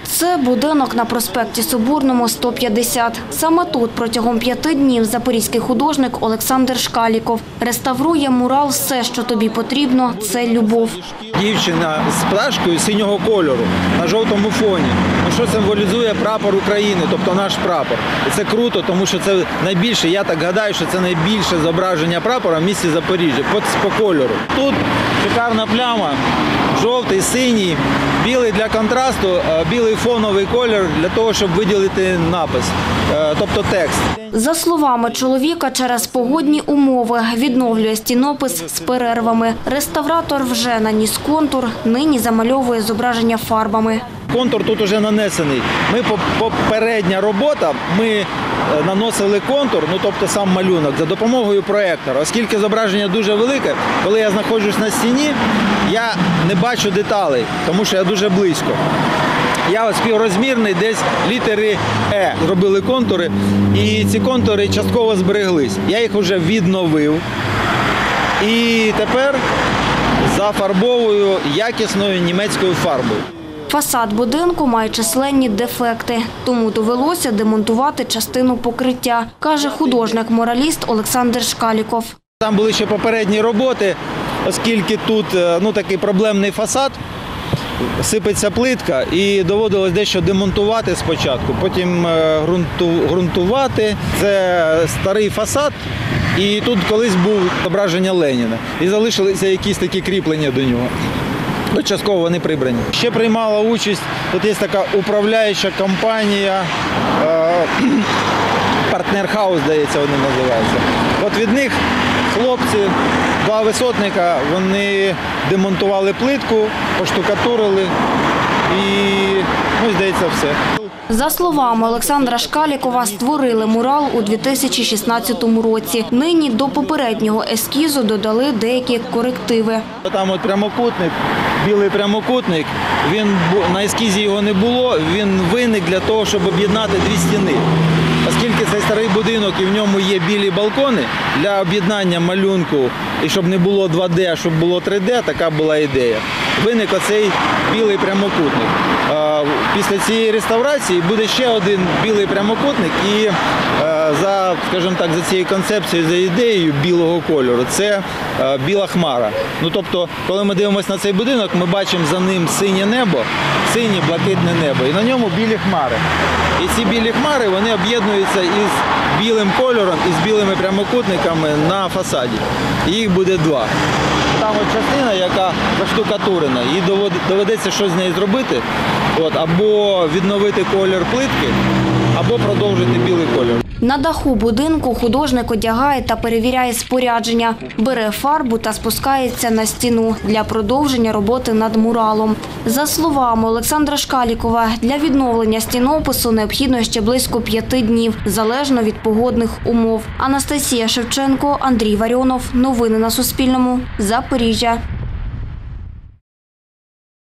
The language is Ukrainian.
Це будинок на проспекті Соборному, 150. Саме тут протягом 5 днів запорізький художник Олександр Шкаліков реставрує мурал «Все, що тобі потрібно – це любов». Дівчина з пташкою синього кольору на жовтому фоні. Що символізує прапор України, тобто наш прапор. І це круто, тому що це найбільше, я так гадаю, що це найбільше зображення прапора в місті Запоріжжя по кольору. Тут шикарна пляма, жовтий, синій, білий для контрасту, білий фоновий колір для того, щоб виділити напис, тобто текст. За словами чоловіка, через погодні умови відновлює стінопис з перервами. Реставратор вже наніс контур, нині замальовує зображення фарбами. Контур тут вже нанесений. Попередня робота, ми наносили контур, тобто сам малюнок, за допомогою проєктора. Оскільки зображення дуже велике, коли я знаходжусь на стіні, я не бачу деталей, тому що я дуже близько. Я співрозмірний, десь літери «Е» зробили контури, і ці контури частково збереглись. Я їх вже відновив і тепер зафарбовую якісною німецькою фарбою. Фасад будинку має численні дефекти, тому довелося демонтувати частину покриття, каже художник-мураліст Олександр Шкаліков. Там були ще попередні роботи, оскільки тут такий проблемний фасад, сипеться плитка і доводилось дещо демонтувати спочатку, потім ґрунтувати. Це старий фасад, і тут колись був зображення Леніна, і залишилися якісь такі кріплення до нього. Частково вони прибрані. Ще приймала участь, тут є така управляюча компанія, партнер-хаус, здається, вони називаються. От від них хлопці, 2 висотника, вони демонтували плитку, поштукатурили і, здається, все. За словами Олександра Шкалікова, створили мурал у 2016 році. Нині до попереднього ескізу додали деякі корективи. Там от прямокутник, білий прямокутник, на ескізі його не було, він виник для того, щоб об'єднати 2 стіни. Оскільки цей старий будинок і в ньому є білі балкони, для об'єднання малюнку, і щоб не було 2D, а щоб було 3D, така була ідея. Виник оцей білий прямокутник. Після цієї реставрації буде ще один білий прямокутник і за цією концепцією, за ідеєю білого кольору, це біла хмара. Тобто, коли ми дивимося на цей будинок, ми бачимо за ним синє небо, синє блакитне небо, і на ньому білі хмари. І ці білі хмари, вони об'єднуються із білим кольором, із білими прямокутниками на фасаді. І їх буде 2. Там от частина, яка заштукатурена, їй доведеться щось з нею зробити, або відновити колір плитки, або продовжити білий колір. На даху будинку художник одягає та перевіряє спорядження, бере фарбу та спускається на стіну для продовження роботи над муралом. За словами Олександра Шкалікова, для відновлення стінопису необхідно ще близько 5 днів, залежно від погодних умов. Анастасія Шевченко, Андрій Варіонов. Новини на Суспільному. Запоріжжя.